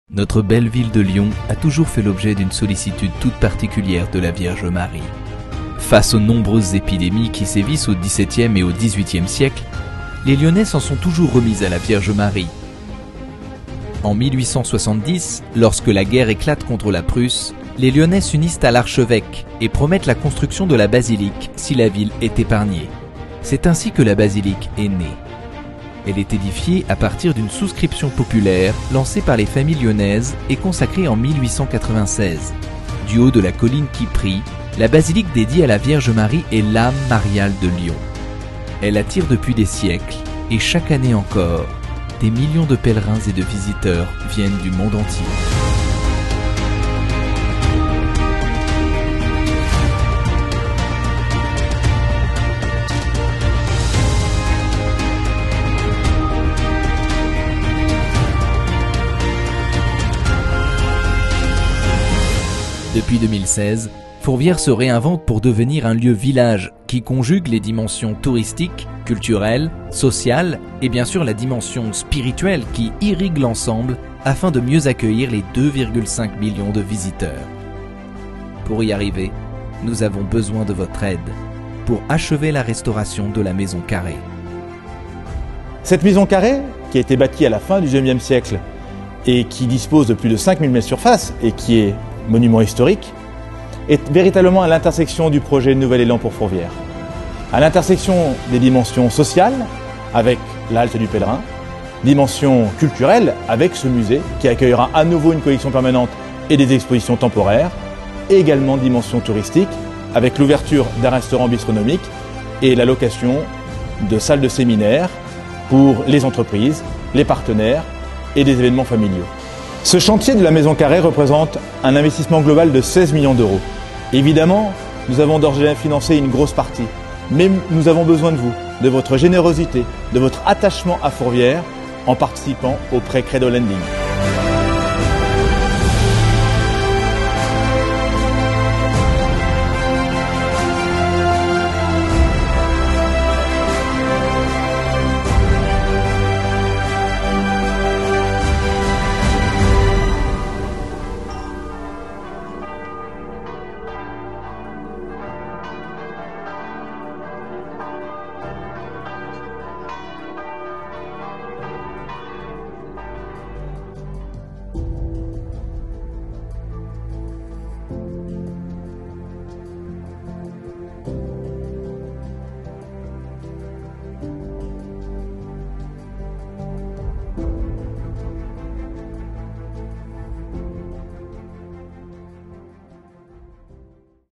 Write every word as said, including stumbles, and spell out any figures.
Notre belle ville de Lyon a toujours fait l'objet d'une sollicitude toute particulière de la Vierge Marie. Face aux nombreuses épidémies qui sévissent au dix-septième et au dix-huitième siècle, les Lyonnais s'en sont toujours remis à la Vierge Marie. En mille huit cent soixante-dix, lorsque la guerre éclate contre la Prusse, les Lyonnais s'unissent à l'archevêque et promettent la construction de la basilique si la ville est épargnée. C'est ainsi que la basilique est née. Elle est édifiée à partir d'une souscription populaire lancée par les familles lyonnaises et consacrée en mille huit cent quatre-vingt-seize. Du haut de la colline qui prie, la basilique dédiée à la Vierge Marie est l'âme mariale de Lyon. Elle attire depuis des siècles, et chaque année encore, des millions de pèlerins et de visiteurs viennent du monde entier. Depuis deux mille seize, Fourvière se réinvente pour devenir un lieu village qui conjugue les dimensions touristiques, culturelles, sociales et bien sûr la dimension spirituelle qui irrigue l'ensemble afin de mieux accueillir les deux virgule cinq millions de visiteurs. Pour y arriver, nous avons besoin de votre aide pour achever la restauration de la Maison Carrée. Cette Maison Carrée, qui a été bâtie à la fin du dix-neuvième siècle et qui dispose de plus de cinq mille mètres de surface et qui est monument historique, est véritablement à l'intersection du projet Nouvel Élan pour Fourvière. À l'intersection des dimensions sociales, avec la halte du pèlerin, dimension culturelle, avec ce musée qui accueillera à nouveau une collection permanente et des expositions temporaires, et également dimension touristique, avec l'ouverture d'un restaurant bistronomique et la location de salles de séminaire pour les entreprises, les partenaires et des événements familiaux. Ce chantier de la Maison Carrée représente un investissement global de seize millions d'euros. Évidemment, nous avons d'ores et déjà financé une grosse partie, mais nous avons besoin de vous, de votre générosité, de votre attachement à Fourvière en participant au prêt Credo Lending.